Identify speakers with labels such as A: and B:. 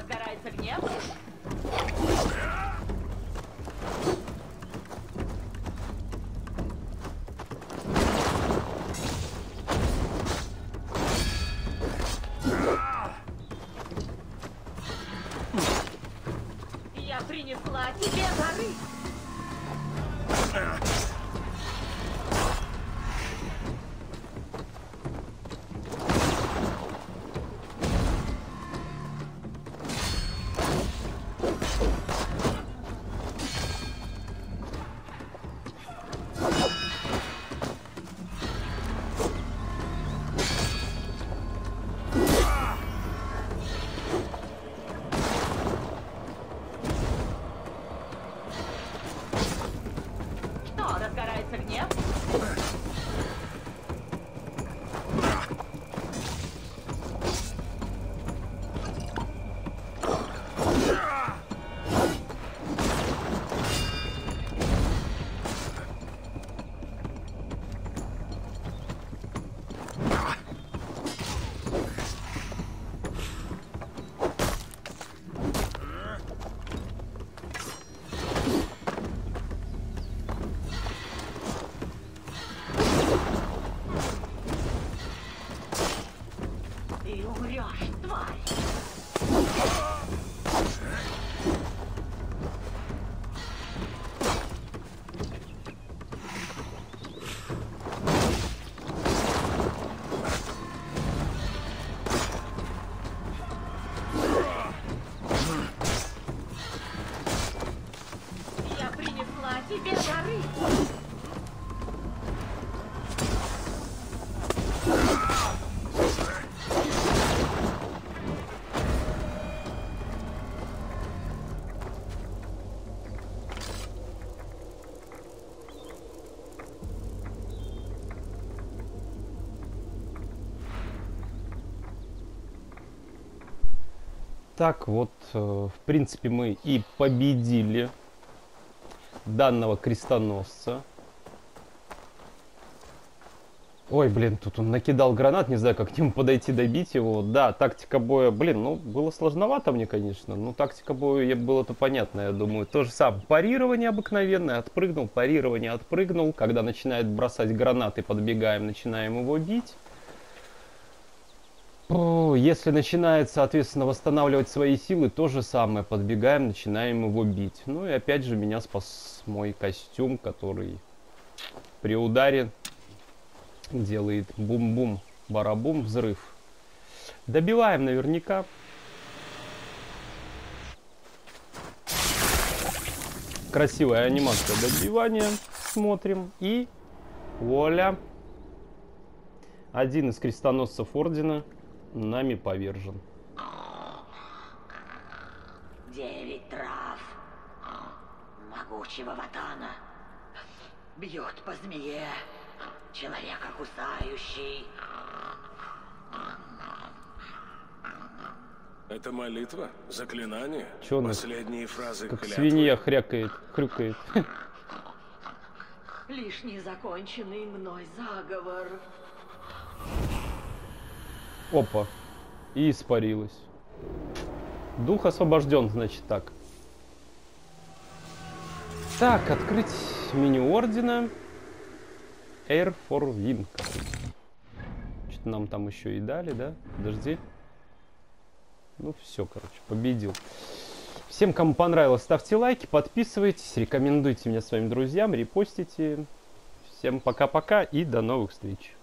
A: разгорается гнев. Я принесла тебе дары. Что, разгорается гнев? Ты умрешь, тварь! Я принесла тебе дары.
B: Так вот, в принципе, мы и победили данного крестоносца. Ой, блин, тут он накидал гранат, не знаю, как к нему подойти, добить его. Да, тактика боя, блин, ну, было сложновато мне, конечно. Ну, тактика боя было-то понятно, я думаю. То же самое, парирование обыкновенное, отпрыгнул, парирование, отпрыгнул. Когда начинает бросать гранаты, подбегаем, начинаем его бить. Если начинает, соответственно, восстанавливать свои силы, то же самое, подбегаем, начинаем его бить. Ну и опять же меня спас мой костюм, который при ударе делает бум-бум, барабум, взрыв. Добиваем наверняка. Красивая анимация добивания. Смотрим. И вуаля. Один из крестоносцев ордена нами повержен.
A: 9 трав могучего ватана бьет по змее, человека кусающий.
C: Это молитва? Заклинание?
B: Чё он
C: Последние фразы
B: как
C: клятвы?
B: свинья хрякает, хрюкает.
A: Лишь незаконченный мной заговор.
B: Опа. И испарилась. Дух освобожден, значит так. Так, открыть меню ордена. Air for Wing. Что-то нам там еще и дали, да? Подожди. Ну все, короче, победил. Всем, кому понравилось, ставьте лайки, подписывайтесь, рекомендуйте меня своим друзьям, репостите. Всем пока-пока и до новых встреч.